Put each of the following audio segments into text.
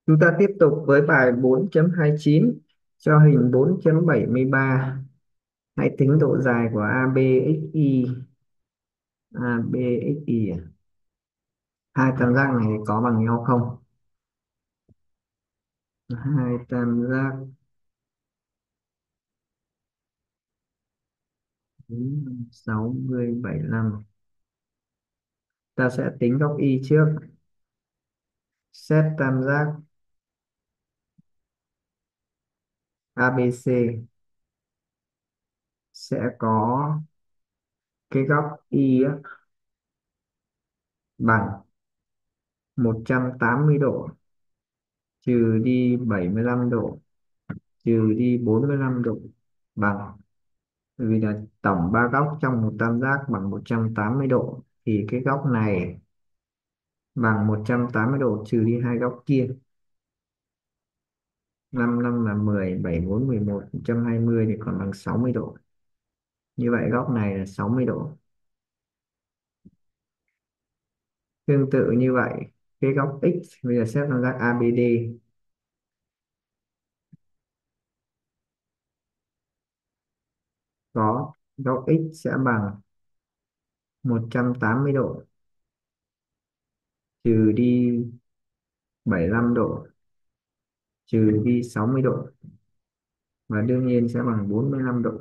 Chúng ta tiếp tục với bài 4.29 cho hình 4.73. Hãy tính độ dài của ABXY. ABXY hai tam giác này có bằng nhau không? Hai tam giác 60 75. Ta sẽ tính góc Y trước. Xét tam giác ABC sẽ có cái góc Y á, bằng 180 độ trừ đi 75 độ trừ đi 45 độ bằng, bởi vì là tổng ba góc trong một tam giác bằng 180 độ thì cái góc này bằng 180 độ trừ đi hai góc kia. 5 5 là 10, 7 4 11, 120 thì còn bằng 60 độ. Như vậy góc này là 60 độ. Tương tự như vậy, cái góc X bây giờ xét tam giác ABD có góc X sẽ bằng 180 độ trừ đi 75 độ trừ đi 60 độ và đương nhiên sẽ bằng 45 độ.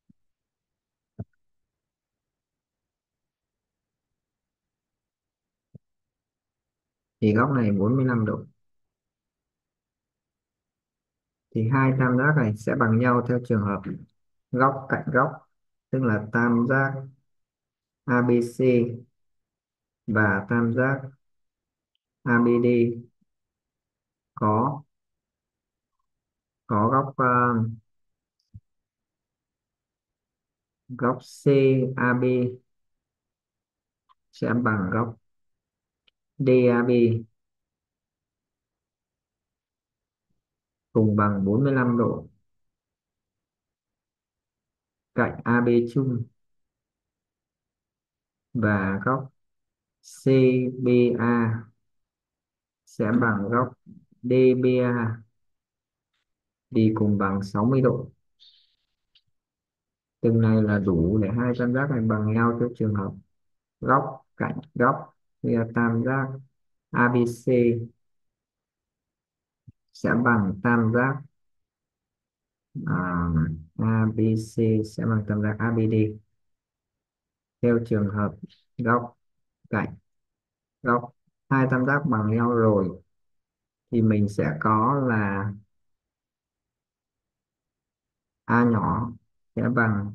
Thì góc này 45 độ. Thì hai tam giác này sẽ bằng nhau theo trường hợp góc cạnh góc, tức là tam giác ABC và tam giác ABD có góc góc CAB sẽ bằng góc DAB cùng bằng 45 độ. Cạnh AB chung và góc CBA sẽ bằng góc DBA thì cùng bằng 60 độ. Từng này là đủ để hai tam giác này bằng nhau theo trường hợp góc cạnh góc. Thì là tam giác ABC sẽ bằng tam giác à, ABC sẽ bằng tam giác ABD theo trường hợp góc cạnh góc. Hai tam giác bằng nhau rồi thì mình sẽ có là A nhỏ sẽ bằng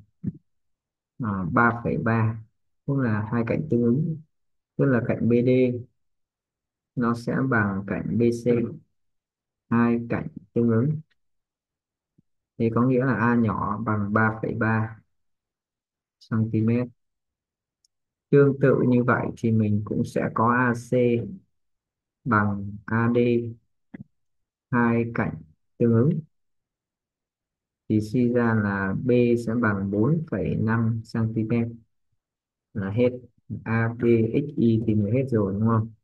3,3, tức là hai cạnh tương ứng, tức là cạnh BD nó sẽ bằng cạnh BC, hai cạnh tương ứng thì có nghĩa là A nhỏ bằng 3,3 cm. Tương tự như vậy thì mình cũng sẽ có AC bằng AD, hai cạnh tương ứng thì suy ra là B sẽ bằng 4,5 cm là hết. ABXY tìm được hết rồi đúng không?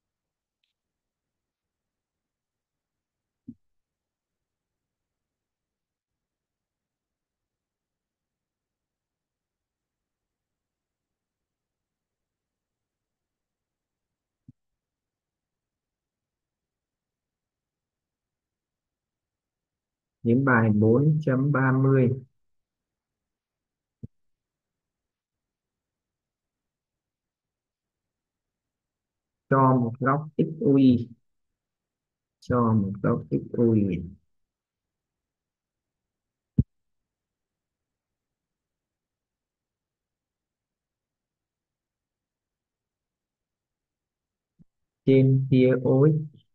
Đến bài 4.30 cho một góc XY, cho một góc XY trên tia OX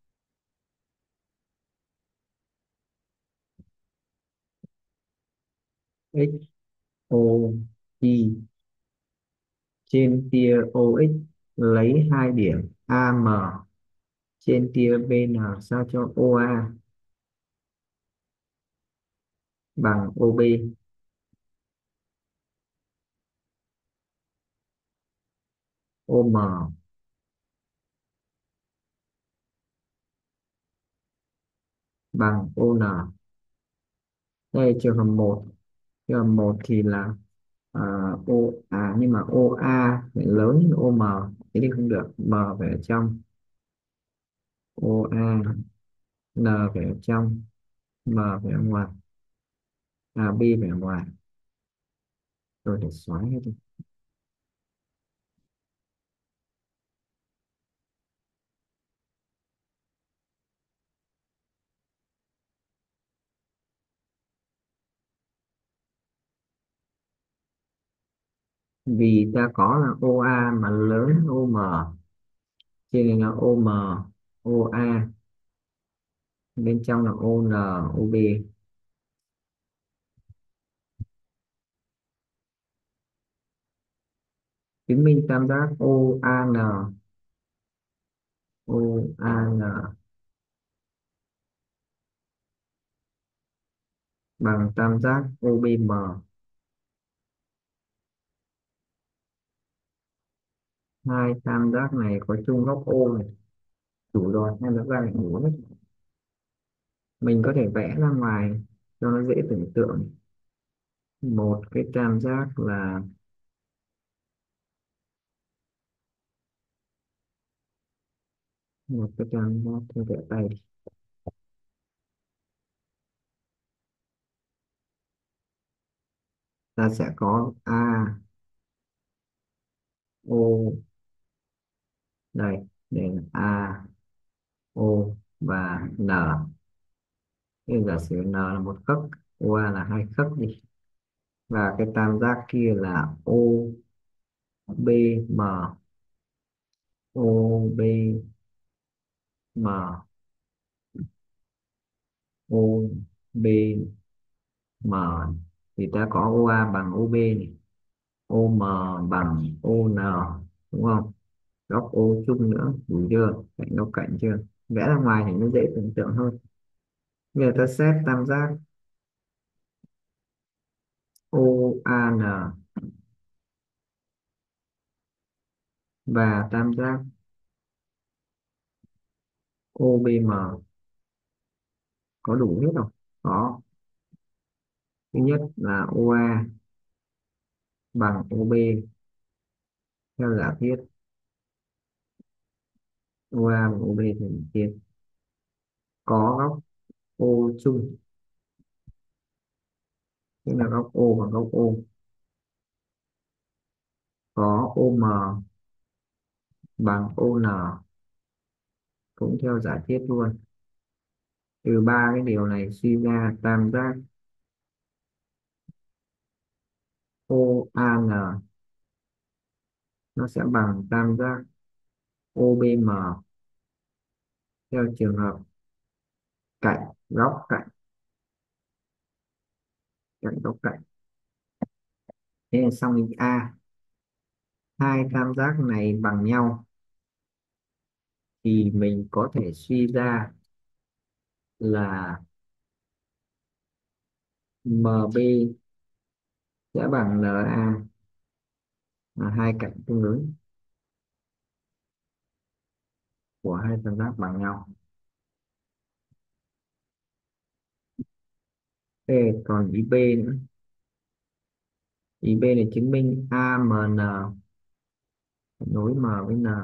XOY trên tia OX lấy hai điểm AM trên tia BN sao cho OA bằng OB. OM bằng ON. Đây trường hợp một. Trường hợp một thì là O nhưng mà OA phải lớn hơn OM, thế thì không được, M phải ở trong, OA, N phải ở trong, M phải ở ngoài, B phải ở ngoài. Rồi để xóa hết đi. Vì ta có là OA mà lớn hơn OM, cho nên là OM, OA, bên trong là ON, OB. Chứng minh tam giác OAN, OAN bằng tam giác OBM. Hai tam giác này có chung góc O này, đủ rồi, hai nó ra lại đủ hết. Mình có thể vẽ ra ngoài cho nó dễ tưởng tượng. Một cái tam giác là, một cái tam giác, tôi vẽ tay đi. Ta sẽ có O, đây, đây là O và N. Thế giả sử N là một khấc, OA là hai khấc đi, và cái tam giác kia là OBM, OBM, OBM, thì ta có OA bằng OB này, OM bằng ON, đúng không? Góc O chung nữa, đủ chưa? Cạnh góc cạnh chưa? Vẽ ra ngoài thì nó dễ tưởng tượng hơn. Bây giờ ta xét tam giác OAN và tam giác OBM có đủ hết không? Có. Thứ nhất là OA bằng OB theo giả thiết, OA bằng OB theo giả thiết có góc O chung, tức là góc O và góc O, có OM bằng ON cũng theo giả thiết luôn. Từ ba cái điều này suy ra tam giác OAN nó sẽ bằng tam giác OBM theo trường hợp cạnh góc cạnh, cạnh góc cạnh. Thế là xong ý A. Hai tam giác này bằng nhau thì mình có thể suy ra là MB sẽ bằng LA, là hai cạnh tương ứng của hai tam giác bằng nhau. Thế còn ý B nữa. Ý B là chứng minh AMN nối M với N,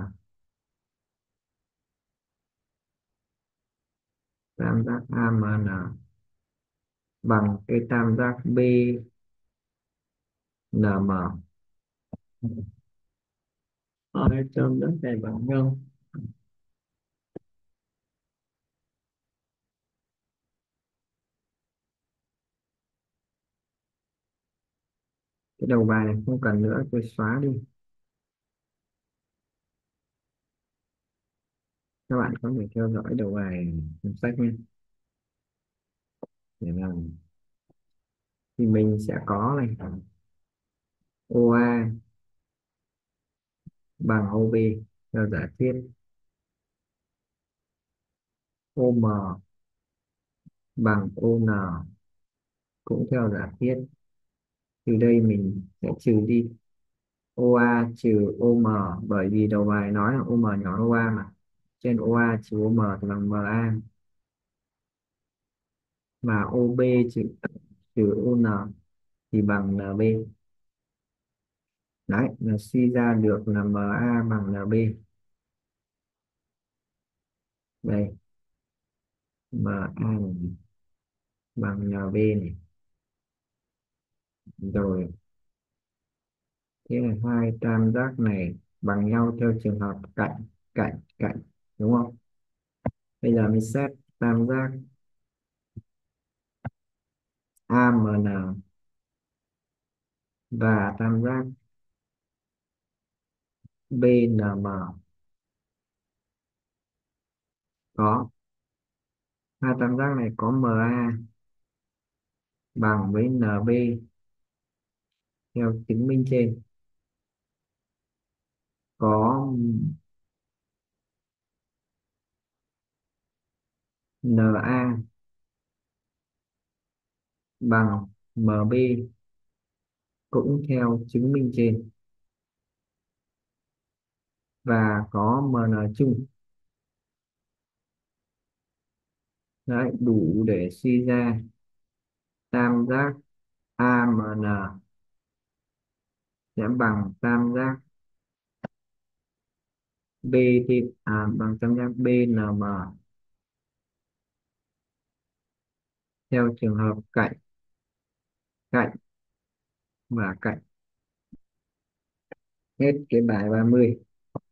tam giác AMN bằng cái tam giác BNM. Hai tam giác này bằng nhau. Cái đầu bài này không cần nữa, tôi xóa đi. Các bạn có thể theo dõi đầu bài trong sách nhé, để làm. Thì mình sẽ có này, OA bằng OB theo giả thiết, OM bằng ON cũng theo giả thiết. Từ đây mình sẽ trừ đi OA trừ OM, bởi vì đầu bài nói là OM nhỏ OA mà, trên OA trừ OM thì bằng MA. và OB trừ trừ ON thì bằng NB. Đấy là suy ra được là MA bằng NB. Đây, MA này bằng NB này. Rồi, thế là hai tam giác này bằng nhau theo trường hợp cạnh cạnh cạnh, đúng không? Bây giờ mình xét tam giác AMN và tam giác BNM. Có hai tam giác này có MA bằng với NB theo chứng minh trên. Có NA bằng MB cũng theo chứng minh trên, và có MN chung. Đấy, đủ để suy ra tam giác AMN sẽ bằng tam giác B thì bằng tam giác BNM theo trường hợp cạnh cạnh và cạnh. Hết cái bài 30.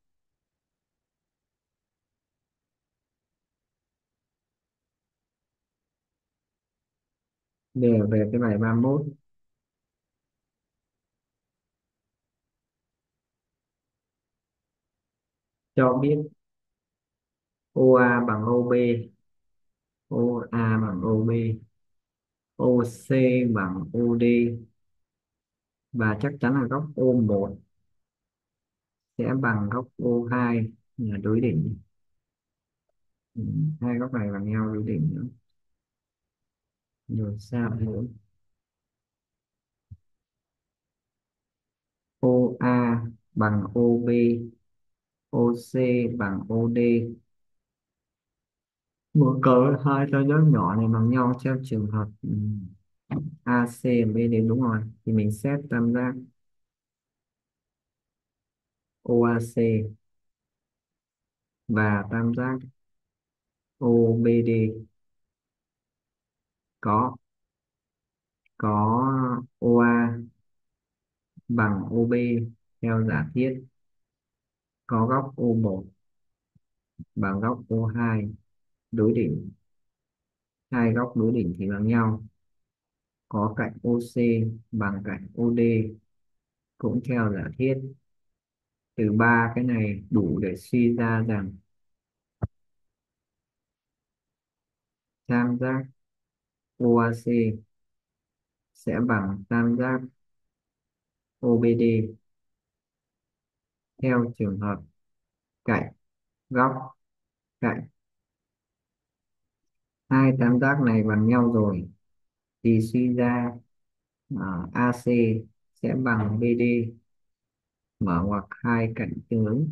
Để về cái bài 31, cho biết OA bằng OB, OA bằng OB, OC bằng OD, và chắc chắn là góc O1 sẽ bằng góc O2 là đối đỉnh. Ừ, hai góc này bằng nhau đối đỉnh nữa. Rồi sao nữa? OA bằng OB, OC bằng OD. Một cỡ hai tam giác nhỏ này bằng nhau theo trường hợp AC và BD, đúng rồi. Thì mình xét tam giác OAC và tam giác OBD. Có OA bằng OB theo giả thiết, có góc O1 bằng góc O2 đối đỉnh. Hai góc đối đỉnh thì bằng nhau. Có cạnh OC bằng cạnh OD cũng theo giả thiết. Từ ba cái này đủ để suy ra rằng tam giác OAC sẽ bằng tam giác OBD theo trường hợp cạnh góc cạnh. Hai tam giác này bằng nhau rồi thì suy ra AC sẽ bằng BD, mở ngoặc hai cạnh tương ứng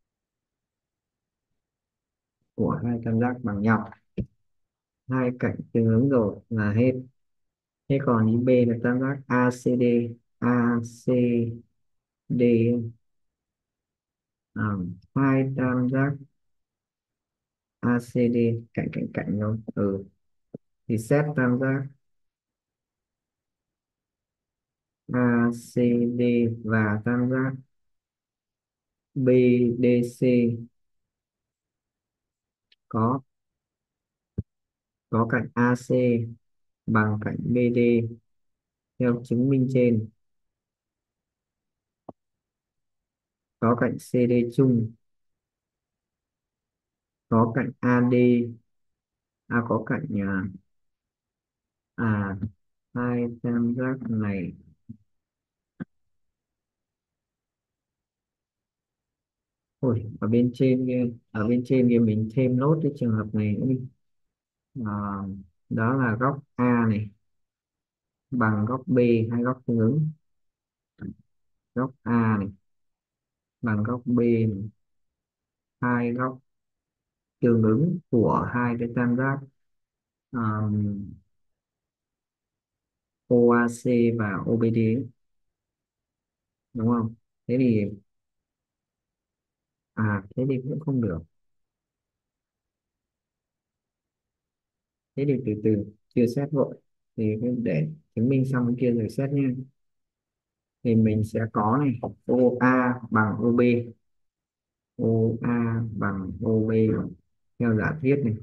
của hai tam giác bằng nhau. Hai cạnh tương ứng rồi là hết. Thế còn ý B là tam giác ACD. ACD, à, hai tam giác ACD cạnh cạnh cạnh nhau. Thì xét tam giác ACD và tam giác BDC. Có có cạnh AC bằng cạnh BD theo chứng minh trên. Có cạnh CD chung. Có cạnh AD. Có cạnh à hai tam giác này. Ôi, ở bên trên kia mình thêm nốt cái trường hợp này nữa đi. à, Đó là góc A này bằng góc B, hai góc tương ứng. Góc A này bằng góc B này, hai góc tương ứng của hai cái tam giác OAC và OBD ấy, đúng không? Thế thì thế thì cũng không được. Thế thì từ từ, chưa xét vội. Thì cứ để chứng minh xong cái kia rồi xét nhé. Thì mình sẽ có này, OA bằng OB, OA bằng OB theo giả thiết này,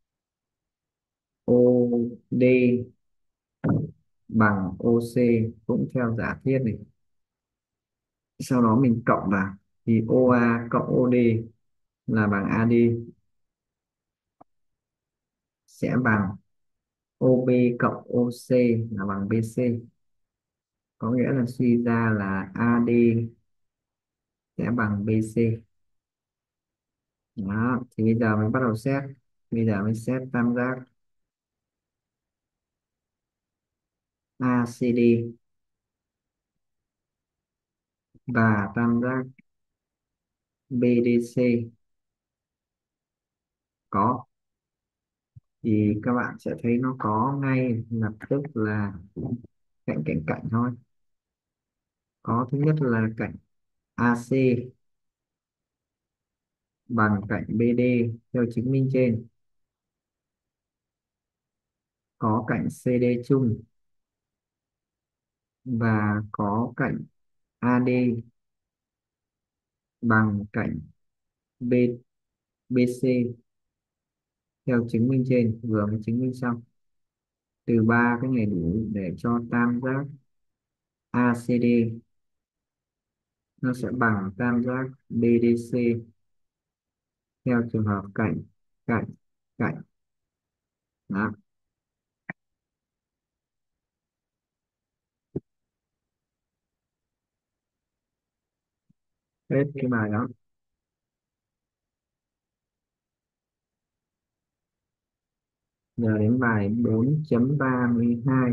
OD bằng OC cũng theo giả thiết này. Sau đó mình cộng vào thì OA cộng OD là bằng AD sẽ bằng OB cộng OC là bằng BC. Có nghĩa là suy ra là AD sẽ bằng BC. Đó, thì bây giờ mình bắt đầu xét. Bây giờ mình xét tam giác ACD và tam giác BDC có, thì các bạn sẽ thấy nó có ngay lập tức là cạnh cạnh cạnh thôi. Có thứ nhất là cạnh AC bằng cạnh BD theo chứng minh trên, có cạnh CD chung và có cạnh AD bằng cạnh B, BC theo chứng minh trên vừa mới chứng minh xong. Từ ba cái này đủ để cho tam giác ACD nó sẽ bằng tam giác BDC theo trường hợp cạnh cạnh cạnh. Đó, hết cái bài đó. Giờ đến bài 4.32.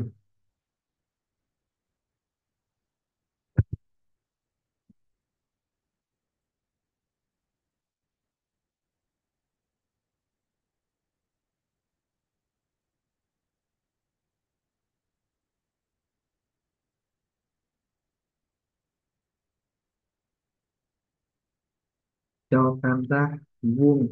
Cho tam giác vuông,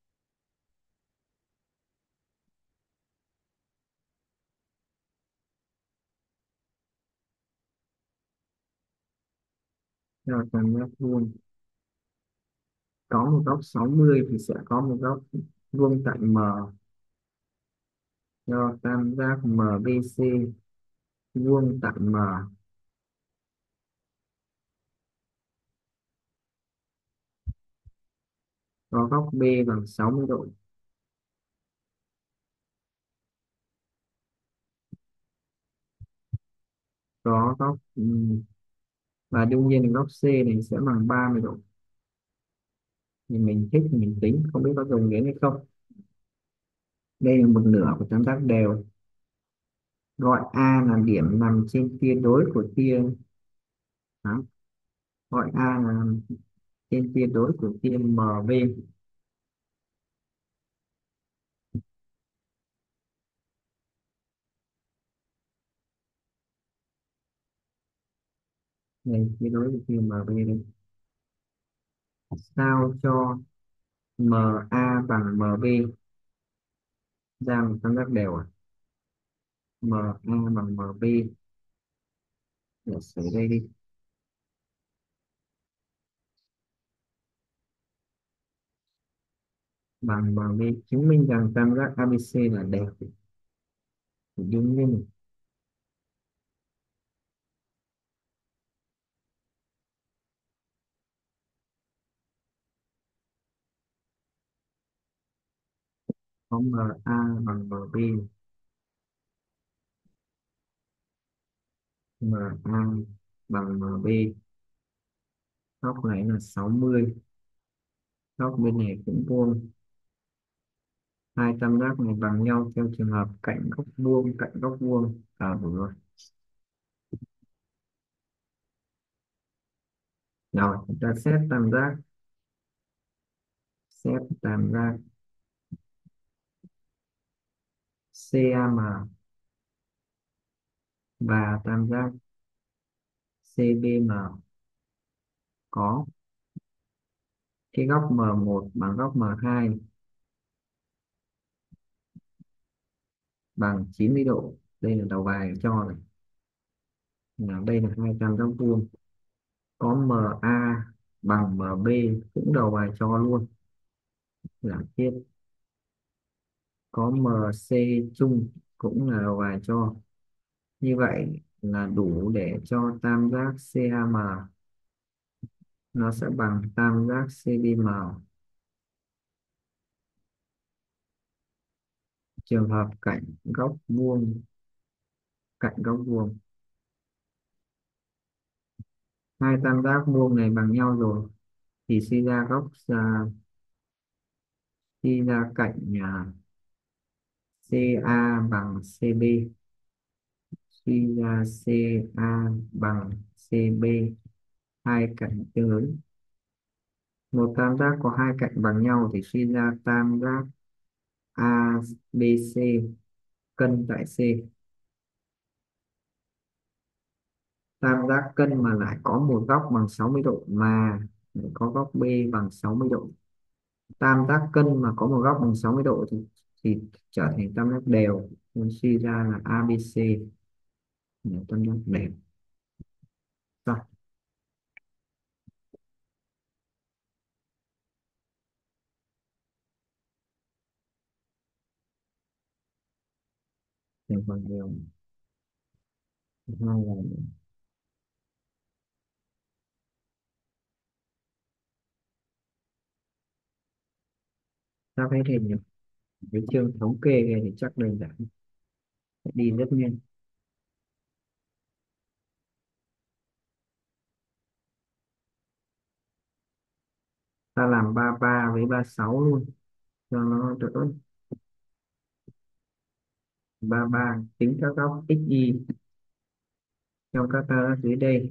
cho tam giác vuông có một góc 60 thì sẽ có một góc vuông tại M. Cho tam giác MBC vuông tại M có góc B bằng 60 độ. Có góc và đương nhiên là góc C này sẽ bằng 30 độ. Thì mình thích thì mình tính, không biết có dùng đến hay không. Đây là một nửa của tam giác đều. Gọi A là điểm nằm trên tia đối của tia. Đó. Gọi A là trên tia đối của tia MB. Này, tia đối của tia MB đây. Sao cho MA bằng MB ra một tam giác đều MA bằng MB. Để xử đây đi. Bằng MB chứng minh rằng tam giác ABC là đều. Thì đương nhiên có MA bằng MB. MA bằng MB. Góc này là 60, góc bên này cũng vuông. Hai tam giác này bằng nhau theo trường hợp cạnh góc vuông cạnh góc vuông. Đủ rồi. Rồi chúng ta xét tam giác. Xét tam giác CAM và tam giác CBM có cái góc M1 bằng góc M2 bằng 90 độ. Đây là đầu bài cho này. Đây là hai tam giác vuông. Có MA bằng MB cũng đầu bài cho luôn. Giả thiết có MC chung cũng là đầu bài cho. Như vậy là đủ để cho tam giác CAM nó sẽ bằng tam giác CBM. Trường hợp cạnh góc vuông, hai tam giác vuông này bằng nhau rồi thì suy ra cạnh CA bằng CB, suy ra CA bằng CB, hai cạnh tương ứng. Một tam giác có hai cạnh bằng nhau thì suy ra tam giác ABC cân tại C. Tam giác cân mà lại có một góc bằng 60 độ mà lại có góc B bằng 60 độ. Tam giác cân mà có một góc bằng 60 độ thì trở thành tam giác đều, nên suy ra là ABC là tam giác đều. Rồi, thành phần đều hai là sắp hết hình rồi. Cái chương thống kê này thì chắc đơn giản, sẽ đi rất nhanh. Ta làm 33 với 36 luôn cho nó đỡ. 33 tính các góc XY trong các tam giác dưới đây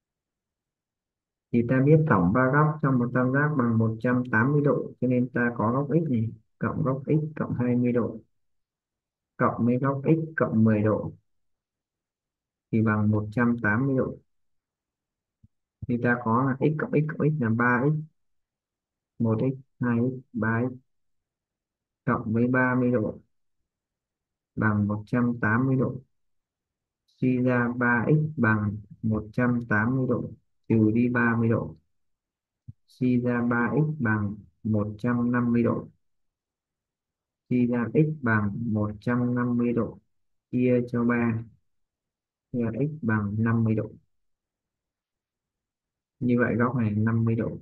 thì ta biết tổng ba góc trong một tam giác bằng 180 độ, cho nên ta có góc x này cộng góc x cộng 20 độ cộng với góc x cộng 10 độ thì bằng 180 độ. Thì ta có là x cộng x cộng x là 3x, 1x, 2x, 3x cộng với 30 độ bằng 180 độ. Suy ra 3x bằng 180 độ trừ đi 30 độ. Suy ra 3x bằng 150 độ. Suy ra x bằng 150 độ chia cho 3 thì là x bằng 50 độ. Như vậy góc này 50 độ.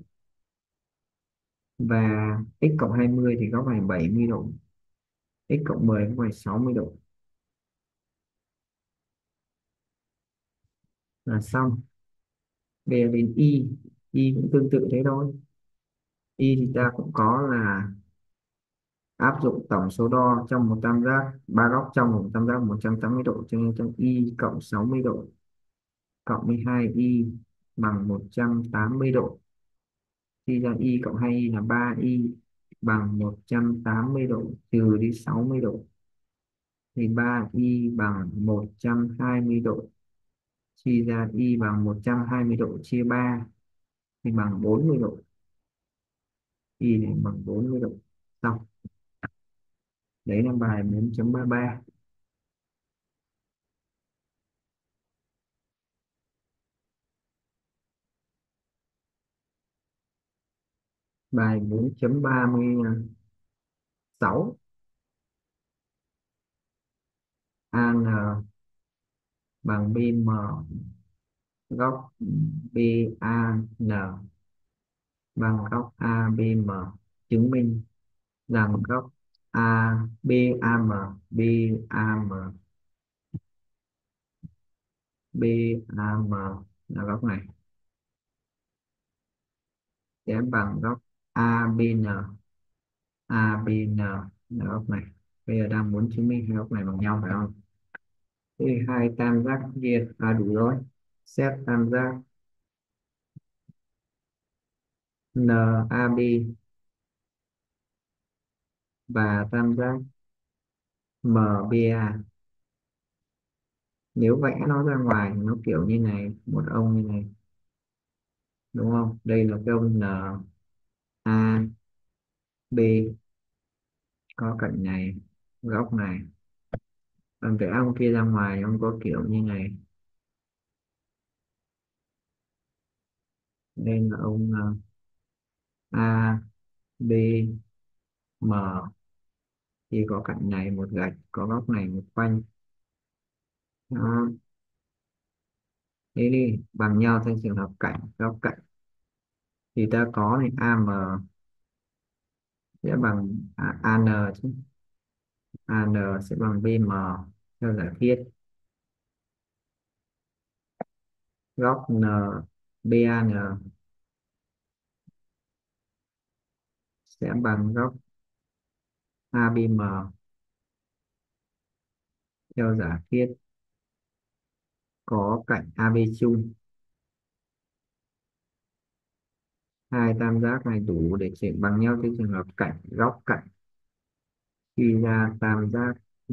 Và x cộng 20 thì góc này 70 độ. X cộng 10 góc này 60 độ. Là xong. Bây giờ đến y cũng tương tự thế thôi. Y thì ta cũng có là áp dụng tổng số đo trong một tam giác, ba góc trong một tam giác 180 độ, cho nên trong y cộng 60 độ cộng với 2y bằng 180 độ. Suy ra y cộng 2y là 3y bằng 180 độ trừ đi 60 độ thì 3y bằng 120 độ. Suy ra y bằng 120 độ chia 3 thì bằng 40 độ. Y này bằng 40 độ. Xong. Đấy là bài 4.33. Bài 4.36. AN bằng BM góc BAN bằng góc ABM, chứng minh rằng góc BAM BAM là góc này sẽ bằng góc ABN ABN là góc này. Bây giờ đang muốn chứng minh hai góc này bằng nhau phải không? Thế thì hai tam giác kia đủ rồi. Xét tam giác NAB và tam giác MBA Nếu vẽ nó ra ngoài thì nó kiểu như này, một ông như này, đúng không? Đây là cái ông N A B, có cạnh này, góc này. Còn vẽ ông kia ra ngoài ông có kiểu như này. Đây là ông A B M, thì có cạnh này một gạch, có góc này một khoanh. Đó. Thế đi bằng nhau theo trường hợp cạnh góc cạnh, thì ta có này AM sẽ bằng AN chứ, AN sẽ bằng BM theo giả thiết. Góc BAN sẽ bằng góc ABM theo giả thiết có cạnh AB chung. Hai tam giác này đủ để chuyển bằng nhau theo trường hợp cạnh góc cạnh. Suy ra tam giác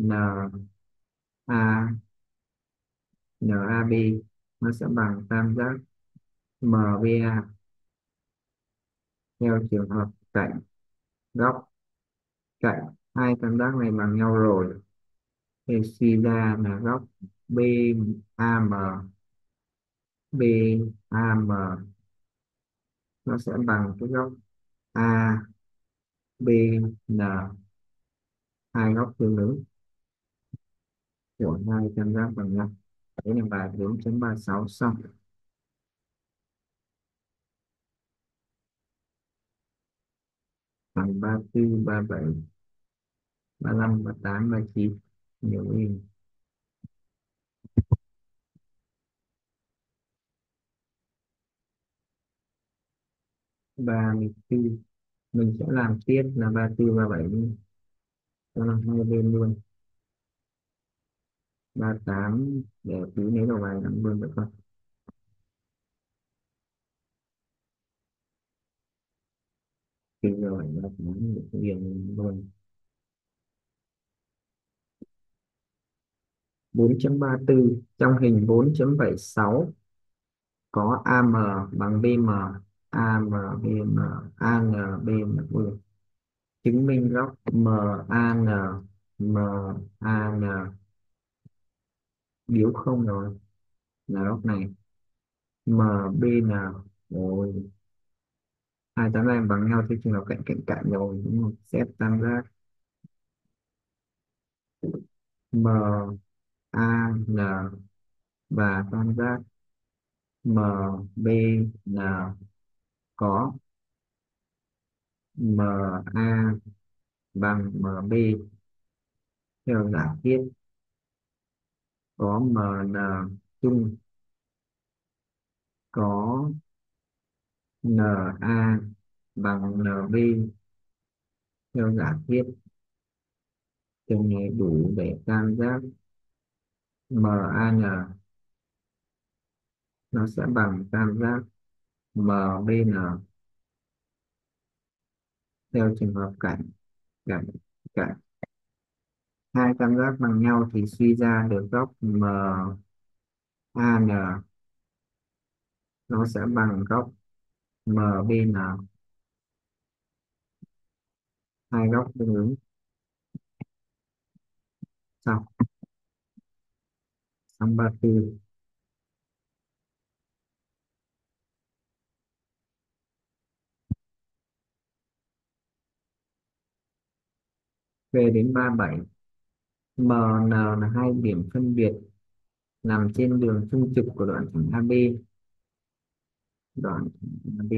NAB nó sẽ bằng tam giác MBA theo trường hợp cạnh góc cạnh. Hai tam giác này bằng nhau rồi thì suy ra là góc BAM BAM nó sẽ bằng cái góc ABN, hai góc tương ứng của hai tam giác bằng nhau. Đấy là bài 4.36 xong. Bằng 34, 37, 35, 38, 39, nhiều in. 34 mình sẽ làm tiếp là 34, 37 đi cho nó hai bên luôn. 38 để tí lấy đầu bài làm luôn được không? Thì rồi là cũng liền luôn. 4.34 trong hình 4.76 có AM bằng BM, AM BM, AN BM. Ui, chứng minh góc MAN MAN biếu không rồi, là góc này MBN. Rồi hai tám này bằng nhau thì trường hợp cạnh cạnh cạnh rồi, đúng không? Xếp tam giác MAN và tam giác MBN có MA bằng MB theo giả thiết có MN chung, có NA bằng NB theo giả thiết. Trường này đủ để tam giác MAN nó sẽ bằng tam giác MBN theo trường hợp cạnh cạnh cạnh. Hai tam giác bằng nhau thì suy ra được góc MAN nó sẽ bằng góc MBN, hai góc tương ứng. Xong. Xong 34. Về đến 37, MN là hai điểm phân biệt nằm trên đường trung trực của đoạn thẳng AB. Đoạn thẳng AB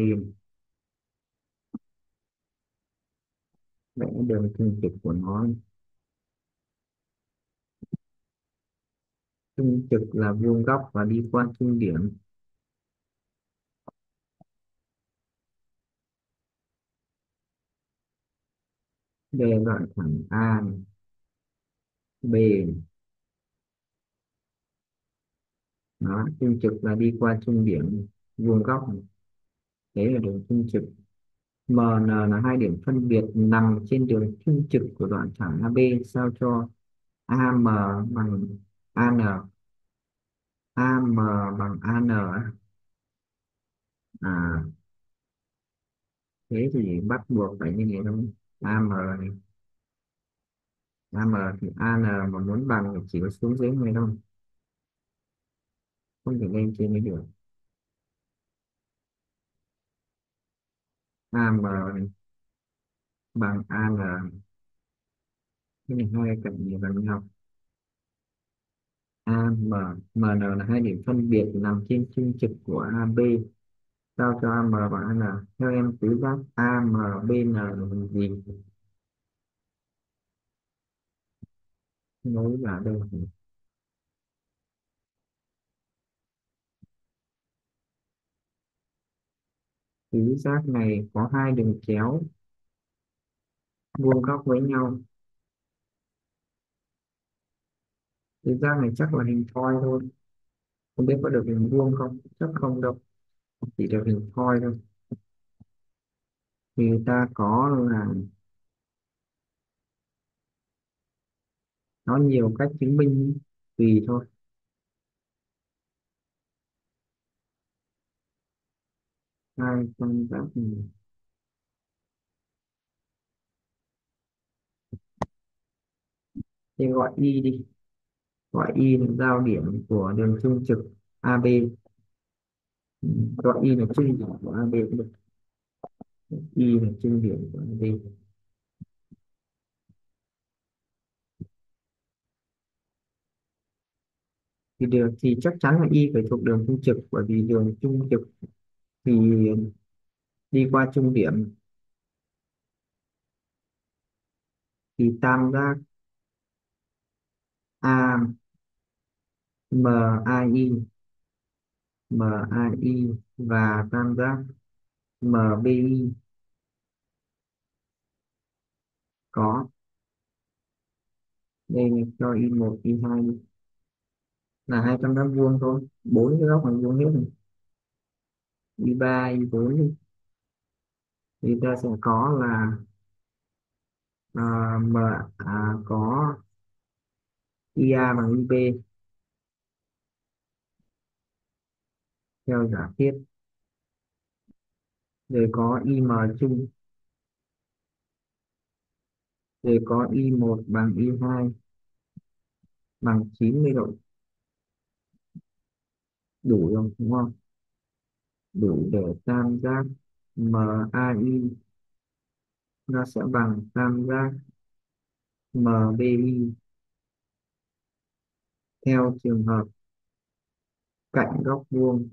vẽ đường trung trực của nó. Trung trực là vuông góc và đi qua trung điểm. Về đoạn thẳng A B, nó trung trực là đi qua trung điểm vuông góc, đấy là đường trung trực. MN là hai điểm phân biệt nằm trên đường trung trực của đoạn thẳng AB sao cho AM bằng AN AM bằng AN á. À, thế thì bắt buộc phải như này thôi. AM này, AM thì AN mà muốn bằng thì chỉ có xuống dưới này thôi, không thể lên trên mới được. AM này bằng AN, cái này hai cạnh gì bằng nhau. AM, MN là hai điểm phân biệt nằm trên trung trực của AB. Sao cho AM bằng AN? Theo em tứ giác AMBN là gì? Nối là đây. Tứ giác này có hai đường chéo vuông góc với nhau. Tứ giác này chắc là hình thoi thôi, không biết có được hình vuông không, chắc không đâu, chỉ được hình thoi thôi. Thì ta có là nó nhiều cách chứng minh tùy thôi. Hai tam giác này thì gọi y đi, gọi y là giao điểm của đường trung trực AB. Ừ, gọi y là trung điểm của AB cũng được, y là trung điểm của AB. Thì được, thì chắc chắn là y phải thuộc đường trung trực, bởi vì đường trung trực thì đi qua trung điểm. Thì tam giác AMAI, MAI và tam giác MBI có, đây là cho y1 y2 là hai tam giác vuông thôi, bốn cái góc là vuông hết này. Y3 y4 thì ta sẽ có là M có IA bằng IB theo giả thiết, rồi có IM chung, rồi có Y1 bằng Y2 bằng 90 độ. Đủ rồi đúng không? Đủ để tam giác MAI nó sẽ bằng tam giác MBI theo trường hợp cạnh góc vuông,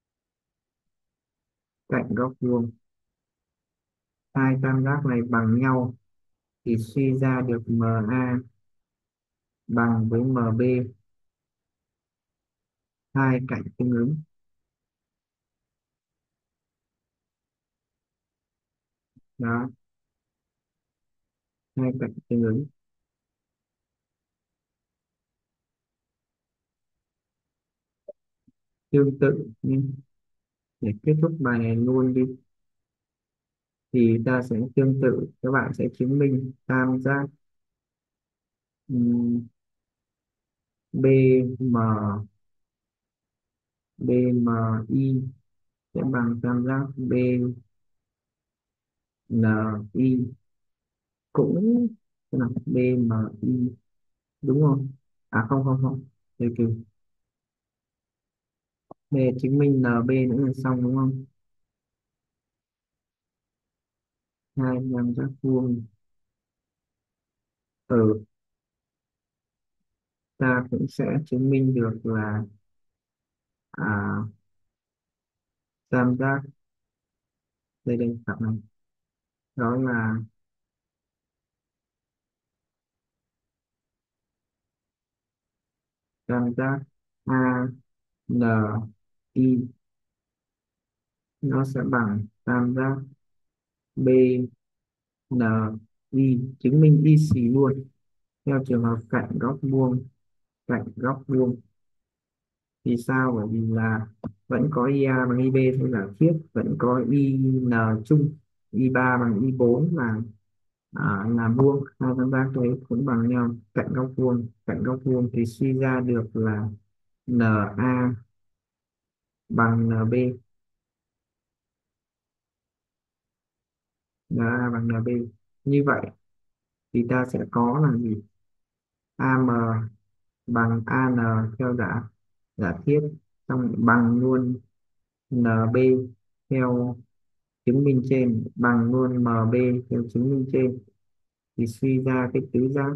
cạnh góc vuông hai tam giác này bằng nhau thì suy ra được MA bằng với MB, hai cạnh tương ứng. Đó, hai cạnh tương ứng. Tương tự nhé, để kết thúc bài này luôn đi, thì ta sẽ tương tự, các bạn sẽ chứng minh tam giác ừm, BM BMI sẽ bằng tam giác BNI, cũng thế nào BMI đúng không? À không không không, để kìa, để chứng minh NB nữa là xong đúng không? Hai tam giác vuông, ừ, ta cũng sẽ chứng minh được là à, tam giác, đây đây cặp này, đó là tam giác ANI nó sẽ bằng tam giác BNI, chứng minh y xì luôn theo trường hợp cạnh góc vuông, cạnh góc vuông. Vì sao? Bởi vì là vẫn có IA bằng IB theo giả thiết, vẫn có IN chung, I3 bằng I4 là vuông, hai tam giác đấy cũng bằng nhau, cạnh góc vuông, cạnh góc vuông thì suy ra được là NA bằng NB. NA bằng NB. Như vậy thì ta sẽ có là gì? AM bằng AN theo giả giả thiết, xong bằng luôn NB theo chứng minh trên, bằng luôn MB theo chứng minh trên, thì suy ra cái tứ giác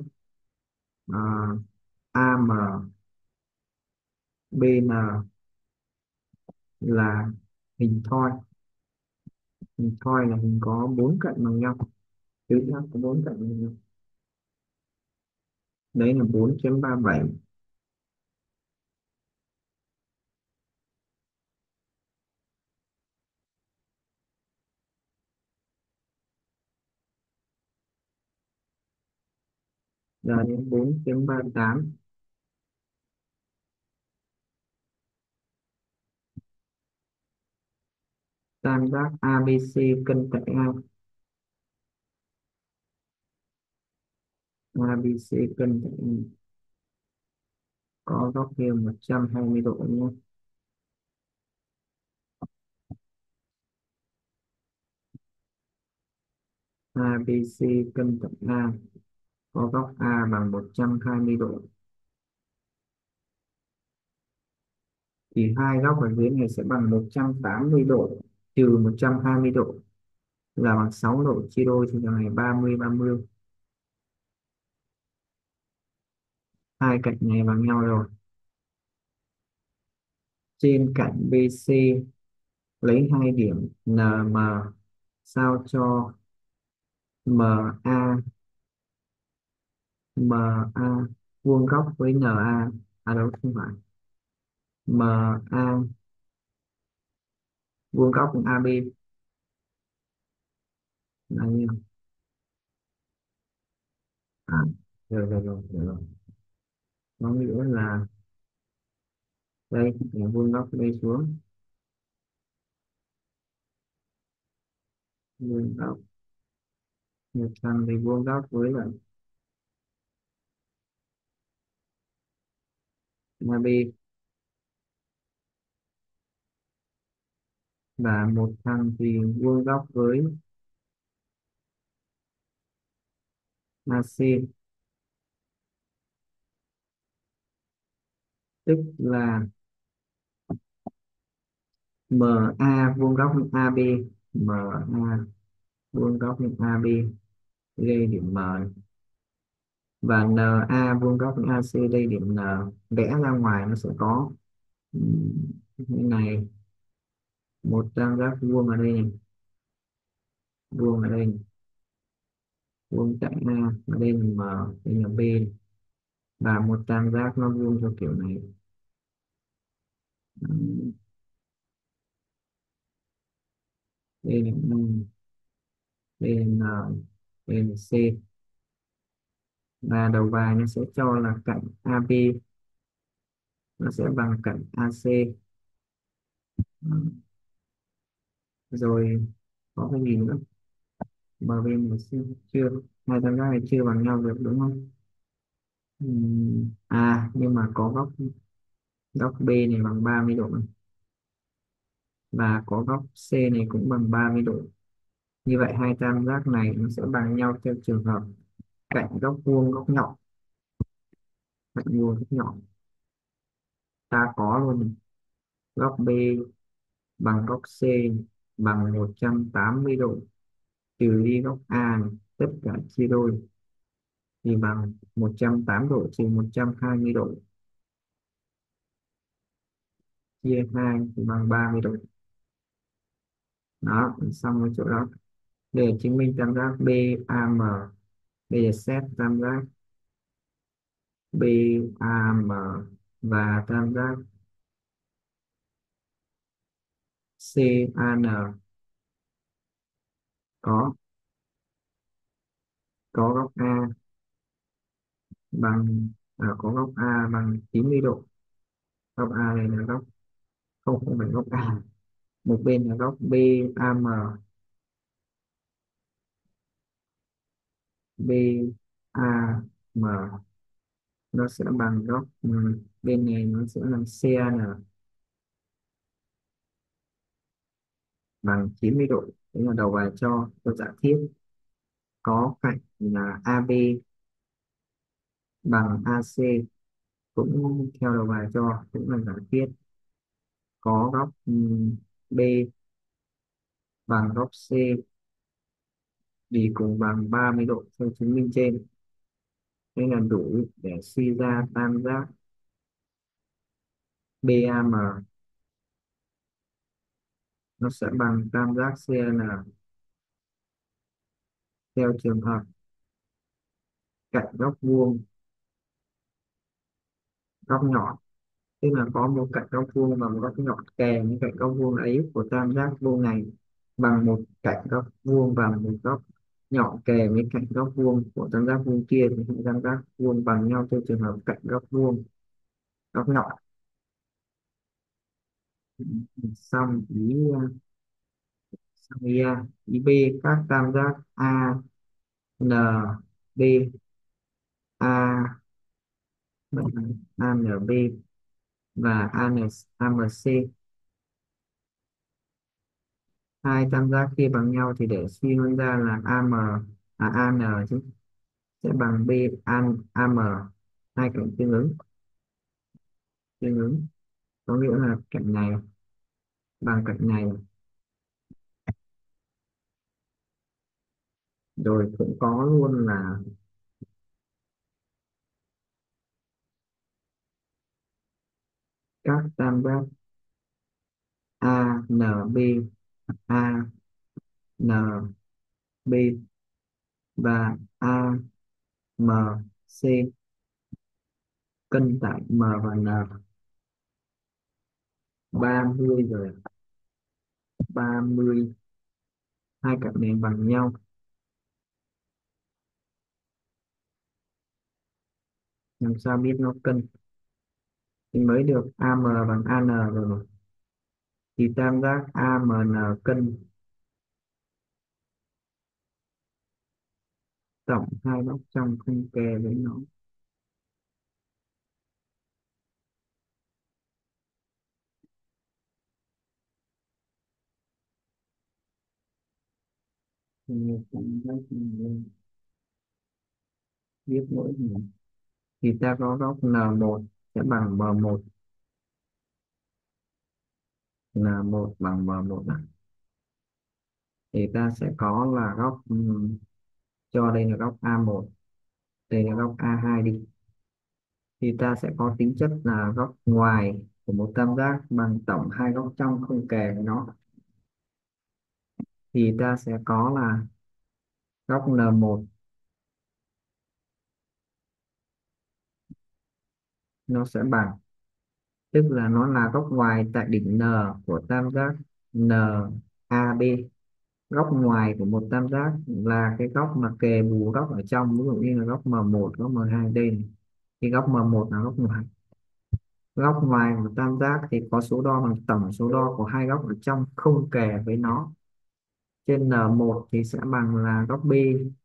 AM BN là hình thoi. Hình thoi là hình có bốn cạnh bằng nhau, tứ giác có bốn cạnh bằng nhau. Đấy là 4,37. Giờ đến 4,38. Tam giác ABC cân cạnh ABC cân cạnh có góc nghiêng 120 độ nhé. ABC cân cạnh A có góc A bằng 120 độ, thì hai góc ở dưới này sẽ bằng 180 độ trừ 120 độ là bằng 6 độ, chia đôi thì là này 30 30. Hai cạnh này bằng nhau rồi. Trên cạnh BC lấy hai điểm NM sao cho MA MA vuông góc với NA. À đâu không phải, MA vuông góc với AB là như à, rồi. Có nghĩa là đây là vuông góc đây xuống, vuông góc một thằng thì vuông góc với lại AB, và một thằng thì vuông góc với AC, tức là MA vuông góc với AB, MA vuông góc với AB đây điểm M, và NA vuông góc với AC đây điểm N. Vẽ ra ngoài nó sẽ có như này, một tam giác vuông ở đây này, vuông ở đây này, vuông cạnh A ở đây là M, đây là B, và một tam giác nó vuông theo kiểu này. Đây là N, đây là N, đây là C, và đầu bài nó sẽ cho là cạnh AB nó sẽ bằng cạnh AC. Rồi có cái gì nữa, bờ bên của C chưa, hai tam giác này chưa bằng nhau được đúng không? Nhưng mà có góc góc B này bằng 30 độ này, và có góc C này cũng bằng 30 độ. Như vậy hai tam giác này nó sẽ bằng nhau theo trường hợp cạnh góc vuông góc nhọn. Cạnh vuông góc nhọn ta có luôn này. Góc B bằng góc C bằng 180 độ trừ đi góc A này, tất cả chia đôi thì bằng 180 độ trừ 120 độ, chia 2 thì bằng 30 độ. Đó, xong cái chỗ đó. Để chứng minh tam giác BAM, bây giờ xét tam giác BAM và tam giác CAN có có góc A bằng có góc A bằng 90 độ. Góc A này là góc, không phải góc A, một bên là góc BAM, BAM nó sẽ bằng góc bên này nó sẽ là CN bằng 90 độ, đấy là đầu bài cho giả thiết. Có cạnh là AB bằng AC, cũng theo đầu bài cho, cũng là giả thiết. Có góc B bằng góc C thì cùng bằng 30 độ theo chứng minh trên, nên là đủ để suy ra tam giác BAM nó sẽ bằng tam giác CN theo trường hợp cạnh góc vuông góc nhọn, tức là có một cạnh góc vuông và một góc nhọn kèm với cạnh góc vuông ấy của tam giác vuông này, bằng một cạnh góc vuông và một góc nhọn kèm với cạnh góc vuông của tam giác vuông kia, thì hai tam giác vuông bằng nhau trong trường hợp cạnh góc vuông góc nhọn. Xong ý B, các tam giác A N B A ANB và AMC, hai tam giác kia bằng nhau thì để suy luôn ra là AN chứ, sẽ bằng B AM, hai cạnh tương ứng có nghĩa là cạnh này bằng cạnh này. Rồi cũng có luôn là các tam giác ANB ANB và AMC cân tại M và N. 30 rồi, 30, hai cạnh này bằng nhau, làm sao biết nó cân, thì mới được AM bằng AN rồi, thì tam giác AMN cân tổng hai góc trong khung kề với nó. Thì tam giác này biết mỗi hình, thì ta có góc N1 sẽ bằng M1, N1 bằng M1 này. Thì ta sẽ có là góc cho đây là góc A1, đây là góc A2 đi, thì ta sẽ có tính chất là góc ngoài của một tam giác bằng tổng hai góc trong không kề của nó, thì ta sẽ có là góc N1 nó sẽ bằng, tức là nó là góc ngoài tại đỉnh N của tam giác NAB. Góc ngoài của một tam giác là cái góc mà kề bù góc ở trong, ví dụ như là góc M1 góc M2 đây này. Thì góc M1 là góc ngoài, góc ngoài của tam giác thì có số đo bằng tổng số đo của hai góc ở trong không kề với nó, trên N1 thì sẽ bằng là góc B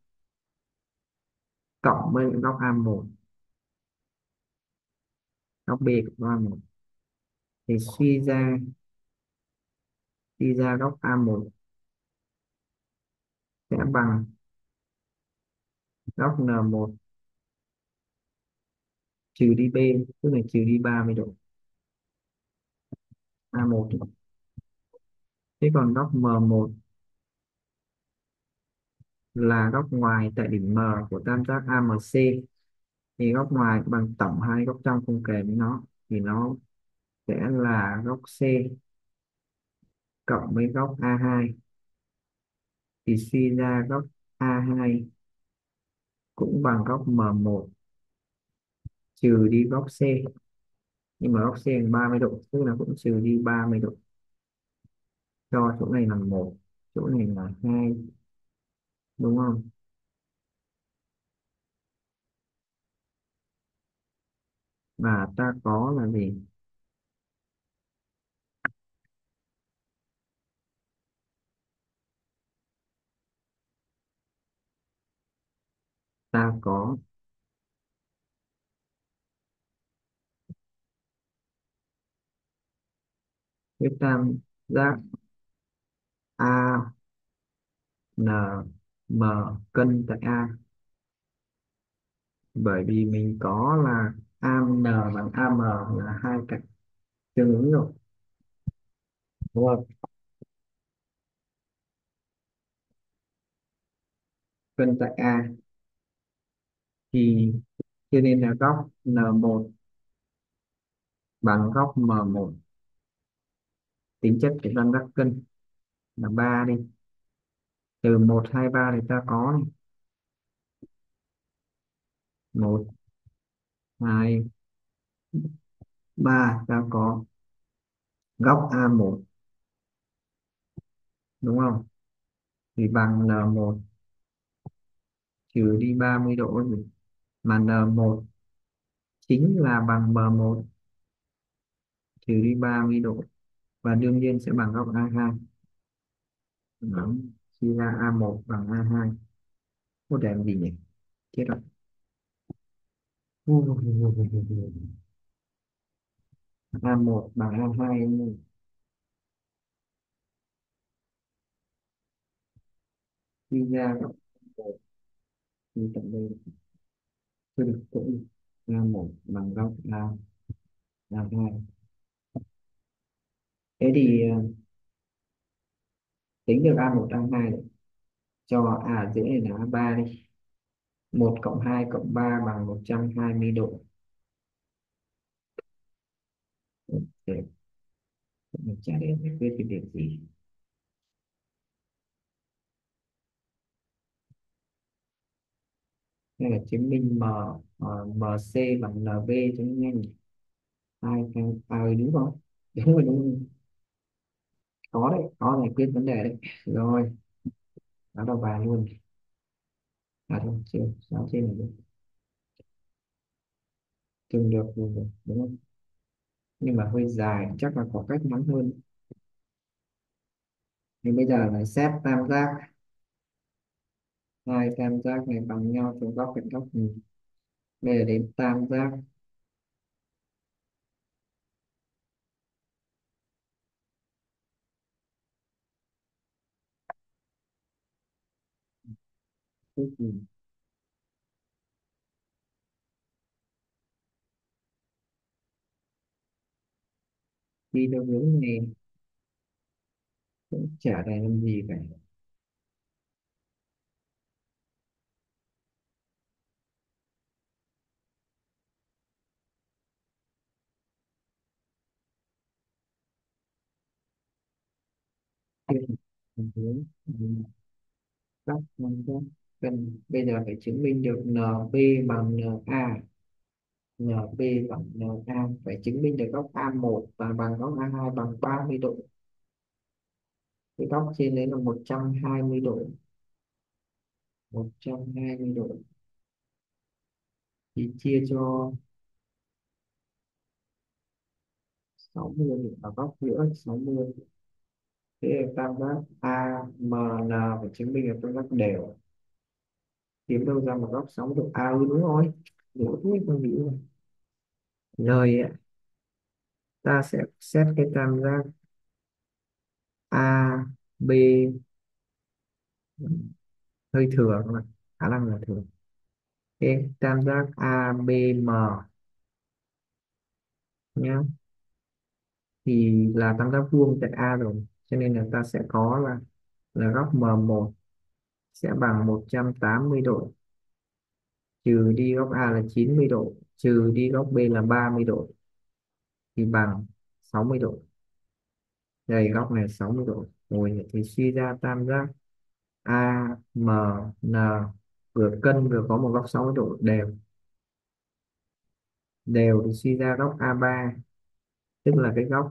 cộng với góc A1, góc B cộng góc A1, thì suy ra góc A1 sẽ bằng góc N1 trừ đi B, tức là trừ đi 30 độ A1. Thế còn góc M1 là góc ngoài tại đỉnh M của tam giác AMC, thì góc ngoài bằng tổng hai góc trong khung kề với nó, thì nó sẽ là góc C cộng với góc A2, thì suy ra góc A2 cũng bằng góc M1 trừ đi góc C, nhưng mà góc C là 30 độ, tức là cũng trừ đi 30 độ, cho chỗ này là một, chỗ này là hai, đúng không? Và ta có là gì? Ta có cái tam giác A N M cân tại A, bởi vì mình có là AM bằng AM là hai cạnh tương ứng rồi, đúng không? Cân tại A thì cho nên là góc N1 bằng góc M1. Tính chất của tam giác cân là 3 đi, từ 1 2 3 thì ta có này. 1 2 3 ta có góc A1, đúng không? Thì bằng N1 trừ đi 30 độ gì, mà N1 chính là bằng M1 trừ đi 30 độ, và đương nhiên sẽ bằng góc A2. Đó. Suy ra A1 bằng A2. Có để làm gì nhỉ? Chết rồi. A1 bằng A2, suy ra góc A1 thì tận đây chưa được cũng A1 bằng góc A2. Thế thì tính được A1 A2 này, cho A ở giữa này là A3 đi. 1 cộng 2 cộng 3 bằng 120 độ. Để mình trả để giải quyết cái việc gì? Đây là chứng minh MC bằng NB cho nó nhanh. Hai cái đúng không? Đúng rồi, đúng rồi. Có đấy, có giải quyết vấn đề đấy. Rồi, đó là bài luôn. Thôi chưa, sao trên này được. Từng được rồi, đúng không? Nhưng mà hơi dài, chắc là có cách ngắn hơn. Thì bây giờ là xét tam giác. Hai tam giác này bằng nhau trong góc cạnh góc nhìn. Bây giờ đến tam giác góc nhìn. Đi theo hướng này cũng chả để làm gì cả. Tiếp tục hướng các tam giác cần bây giờ phải chứng minh được NB bằng NA. NB bằng NA phải chứng minh được góc A1 và bằng góc A2 bằng 30 độ. Cái góc trên đấy là 120 độ. 120 độ thì chia cho 60 ở góc giữa 60. Thế là tam giác AMN phải chứng minh được tam giác đều. Kiếm đâu ra một góc 60 độ? Đúng rồi. Đúng thế con nghĩ rồi. Rồi ta sẽ xét cái tam giác AB, hơi thừa các bạn, khả năng là thừa. Cái tam giác ABM nhá, thì là tam giác vuông tại A rồi, cho nên là ta sẽ có là góc M1 sẽ bằng 180 độ, trừ đi góc A là 90 độ, trừ đi góc B là 30 độ, thì bằng 60 độ. Đây, góc này 60 độ. Rồi thì suy ra tam giác AMN vừa cân vừa có một góc 60 độ đều. Đều thì suy ra góc A3, tức là cái góc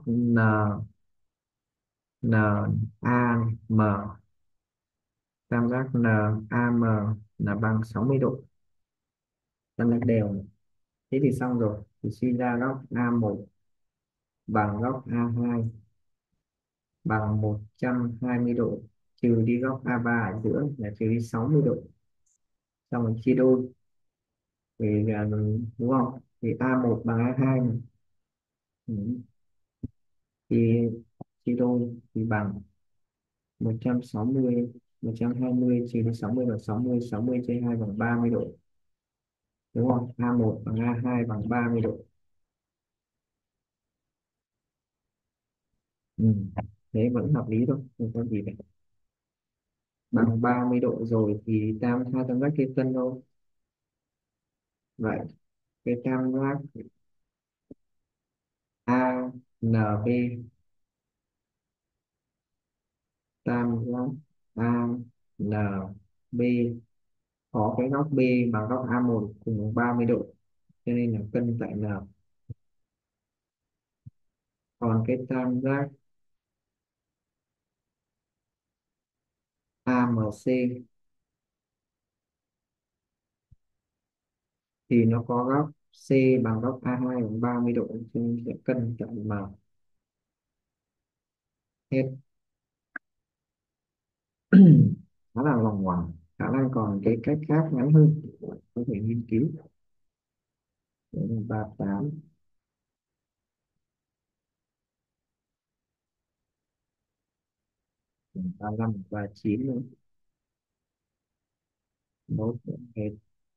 NAM, tam giác NAM là bằng 60 độ, tam giác đều này. Thế thì xong rồi, thì suy ra góc A1 bằng góc A2 bằng 120 độ, trừ đi góc A3 ở giữa là trừ đi 60 độ, xong rồi chia đôi thì đúng không? Thì A1 bằng A2 này. Ừ. Thì chia đôi thì bằng 160, 120 trừ đi 60 là 60, 60 chia 2 bằng 30 độ, đúng không? A1 bằng A2 bằng 30 độ. Ừ. Thế vẫn hợp lý thôi, không có gì cả. Bằng 30 độ rồi thì hai tam giác kia cân đâu? Vậy cái tam giác ANB, tam giác ANB có cái góc B bằng góc A1 cùng 30 độ, cho nên là cân tại N. Còn cái tam giác AMC thì nó có góc C bằng góc A2 bằng 30 độ, cho nên sẽ cân tại M. Hết. Khá là lòng ngoằng, khả năng còn cái cách khác ngắn hơn có thể nghiên cứu. Đấy là 38, 35 và 9 nữa. Nốt hết.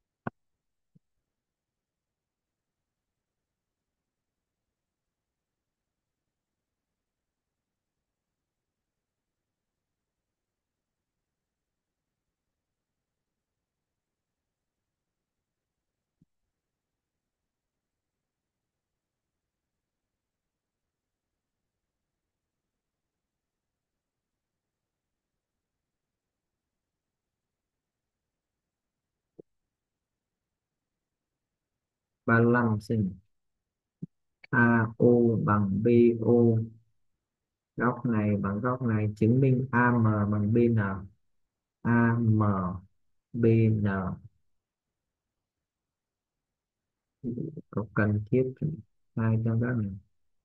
35 sinh AO bằng BO, góc này bằng góc này, chứng minh AM bằng BN. AM BN có cần thiết hai trong các này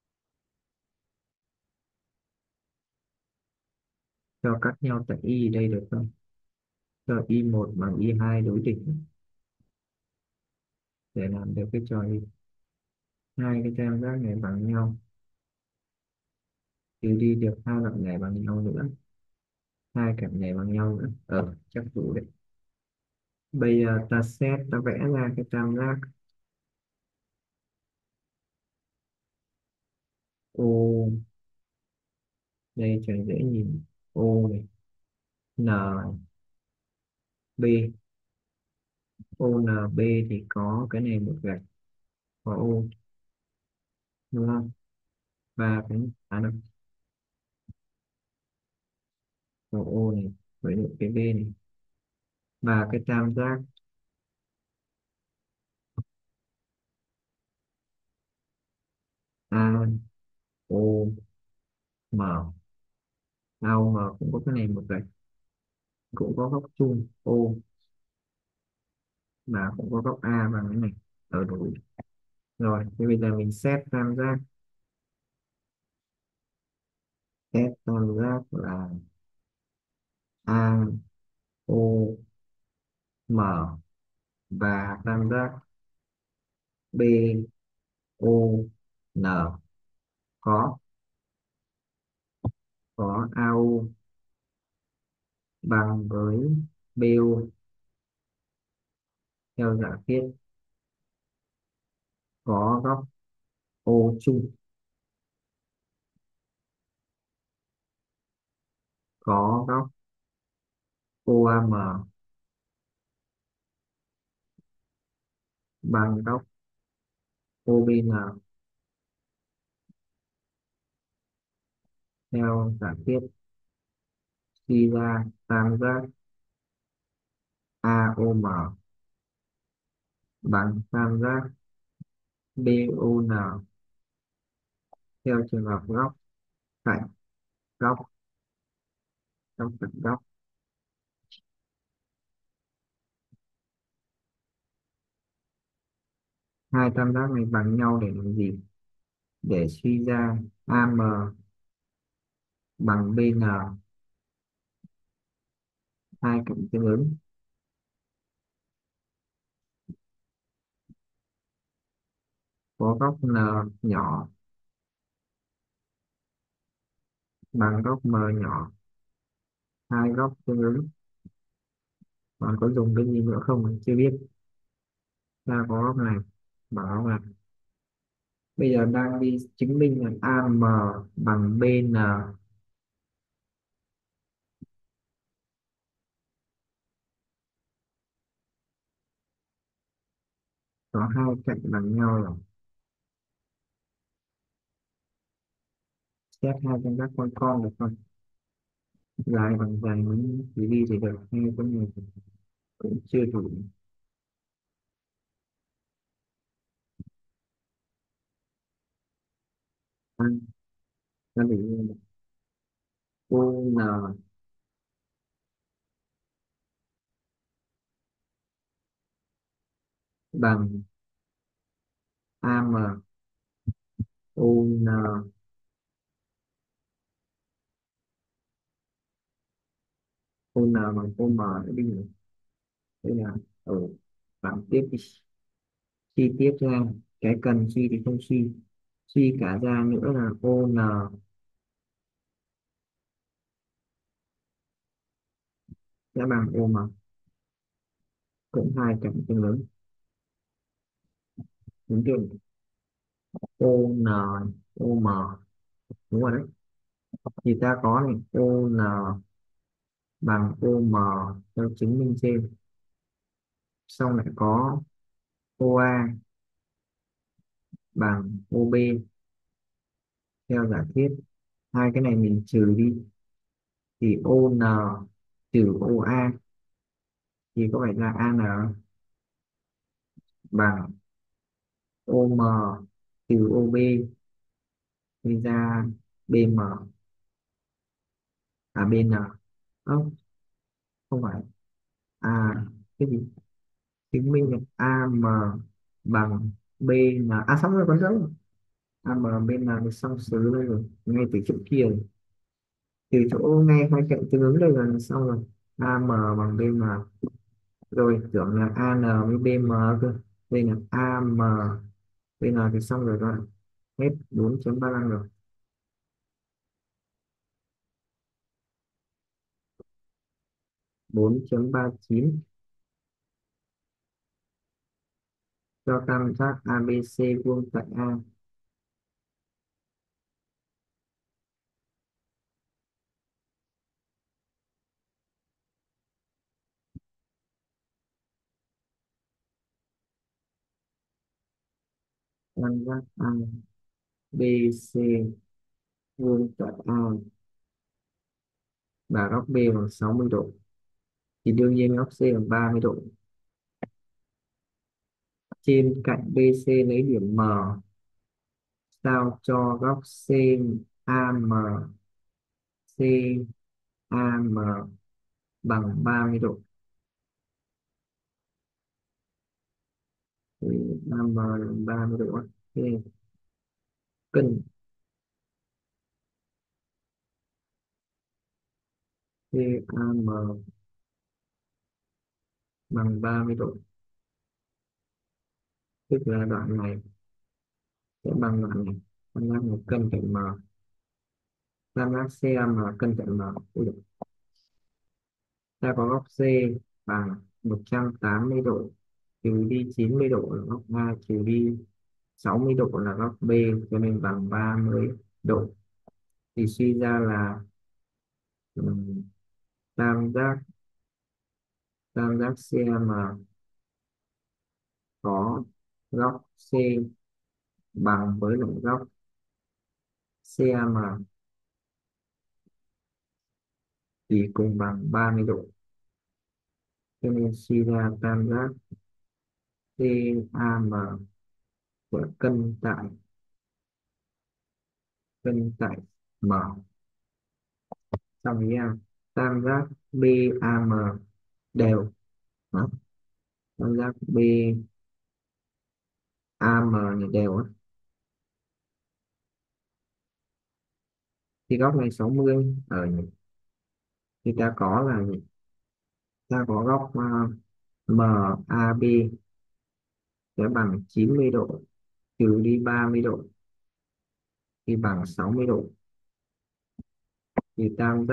cho cắt nhau tại Y đây được không? Cho Y1 bằng Y2 đối định để làm được cái trò gì? Hai cái tam giác này bằng nhau, trừ đi được hai đoạn này bằng nhau nữa, hai cạnh này bằng nhau nữa, chắc đủ đấy. Bây giờ ta vẽ ra cái tam giác O, đây cho dễ nhìn. O này, N này, B. ONB thì có cái này một gạch, có O, đúng không? Và cái đâu, có O này với lại cái B này, và cái tam giác AOM, AOM cũng có cái này một gạch, cũng có góc chung O, và cũng có góc A bằng cái này, ở đủ. Rồi thì bây giờ mình xét tam giác, xét tam giác là AOM và tam giác BON có AO bằng với BO theo giả thiết có góc O chung, có góc OAM bằng góc OBN theo giả thiết suy ra tam giác AOM bằng tam giác BON theo trường hợp góc cạnh góc, góc cạnh góc. Hai tam giác này bằng nhau để làm gì? Để suy ra AM bằng BN, hai cạnh tương ứng, có góc N nhỏ bằng góc M nhỏ hai góc tương ứng. Còn có dùng cái gì nữa không chưa biết. Ta có góc này bằng góc này. Bây giờ đang đi chứng minh là AM bằng BN. Có hai cạnh bằng nhau rồi, xét hai con các con được không? Dài bằng dài muốn chỉ đi thì được, hay có nhiều cũng chưa đủ. Ăn ta bị ON bằng AM ON. ON bằng OM nữa đi nhỉ? Đây là ở bảng tiếp đi. Chi tiết ra cái cần suy thì không suy, suy cả ra nữa là ON sẽ bằng OM, cũng hai cạnh tương ứng. Đúng chưa? ON OM, đúng rồi đấy. Thì ta có này ON bằng OM theo chứng minh trên, xong lại có OA bằng OB theo giả thiết. Hai cái này mình trừ đi thì ON trừ OA thì có phải là AN bằng OM trừ OB đi ra BM. À BN, không, không phải. À cái gì, chứng minh là AM bằng BN. À xong rồi, còn đâu. AM BN thì xong xứ đây rồi, ngay từ chỗ kia rồi. Từ chỗ ngay hai cạnh tương ứng đây là xong rồi. AM bằng BM, rồi tưởng là AN với BM cơ. Đây là AM BN thì xong rồi các bạn. Hết 4.35 rồi. 4.39 cho tam giác ABC vuông tại A. Tam giác ABC vuông tại A và góc B bằng 60 độ thì đương nhiên góc C bằng 30 độ. Trên cạnh BC lấy điểm M sao cho góc CAM bằng 30 độ. Thì AM bằng 30 độ. Ok. Cân CAM bằng 30 độ, tức là đoạn này sẽ bằng đoạn này. Tam giác một cân cạnh M, tam giác CAM cân cạnh M. Ui dồi, ta có góc C bằng 180 độ, trừ đi 90 độ là góc A, trừ đi 60 độ là góc B, cho nên bằng 30 độ. Thì suy ra là ừm, tam giác tam giác CM có góc C bằng với lại góc CM thì cùng bằng 30 độ, cho nên suy ra tam giác CAM của cân tại M. Xong rồi nha, tam giác BAM đều. Đó, tam giác BAM này đều á, thì góc này 60 ở nhỉ? Thì ta có là gì? Ta có góc MAB sẽ bằng 90 độ, trừ đi 30 độ thì bằng 60 độ. thì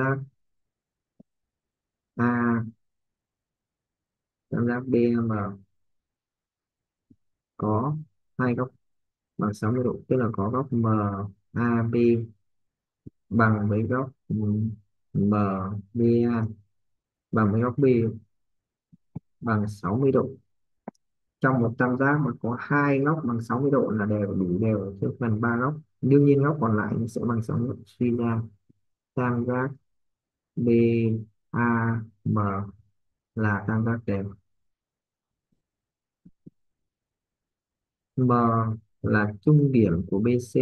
A tam giác BM có hai góc bằng 60 độ, tức là có góc MAB bằng với góc MBA bằng với góc B bằng 60 độ. Trong một tam giác mà có hai góc bằng 60 độ là đều đủ đều ở trước phần ba góc, đương nhiên góc còn lại sẽ bằng 60 độ. Suy ra tam giác BAM là tam giác đều. M là trung điểm của BC.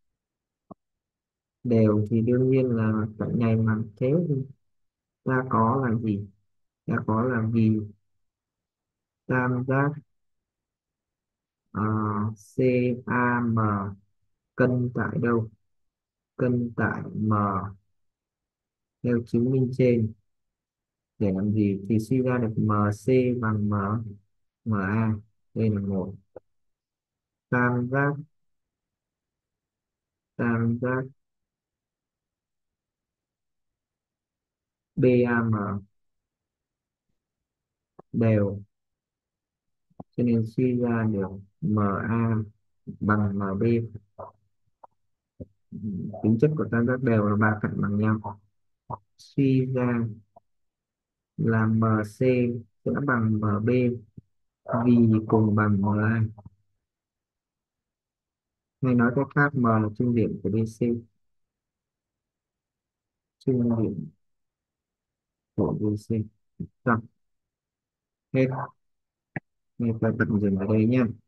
Đều thì đương nhiên là cạnh này mà thế thì ta có là gì? Ta có là vì tam giác CAM cân tại đâu? Cân tại M theo chứng minh trên. Để làm gì? Thì suy ra được MC bằng MA. Đây là một tam giác tam giác BAM đều, cho nên suy ra được MA bằng MB. Tính chất của tam giác đều là ba cạnh bằng nhau. Suy ra là MC sẽ bằng MB vì cùng bằng MA. Hay nói cách khác, M là trung điểm của BC. Trung điểm của BC. Rồi, hết. Nghe ta tận dừng ở đây nhé.